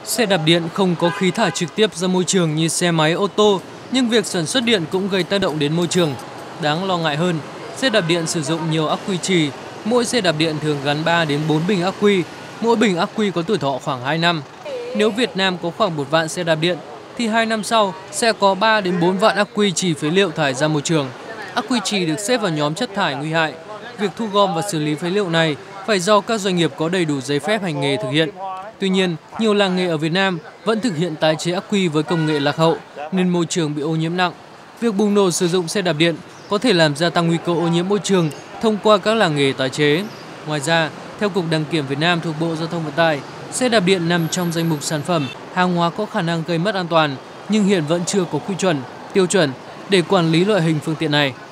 Xe đạp điện không có khí thải trực tiếp ra môi trường như xe máy, ô tô, nhưng việc sản xuất điện cũng gây tác động đến môi trường. Đáng lo ngại hơn, xe đạp điện sử dụng nhiều ắc quy trì. Mỗi xe đạp điện thường gắn 3 đến 4 bình ắc quy, mỗi bình ắc quy có tuổi thọ khoảng 2 năm. Nếu Việt Nam có khoảng 1 vạn xe đạp điện, thì 2 năm sau sẽ có 3 đến 4 vạn ắc quy trì phế liệu thải ra môi trường. Ắc quy trì được xếp vào nhóm chất thải nguy hại. Việc thu gom và xử lý phế liệu này phải do các doanh nghiệp có đầy đủ giấy phép hành nghề thực hiện. Tuy nhiên, nhiều làng nghề ở Việt Nam vẫn thực hiện tái chế ắc quy với công nghệ lạc hậu nên môi trường bị ô nhiễm nặng. Việc bùng nổ sử dụng xe đạp điện có thể làm gia tăng nguy cơ ô nhiễm môi trường thông qua các làng nghề tái chế. Ngoài ra, theo Cục Đăng kiểm Việt Nam thuộc Bộ Giao thông Vận tải, xe đạp điện nằm trong danh mục sản phẩm hàng hóa có khả năng gây mất an toàn, nhưng hiện vẫn chưa có quy chuẩn, tiêu chuẩn để quản lý loại hình phương tiện này.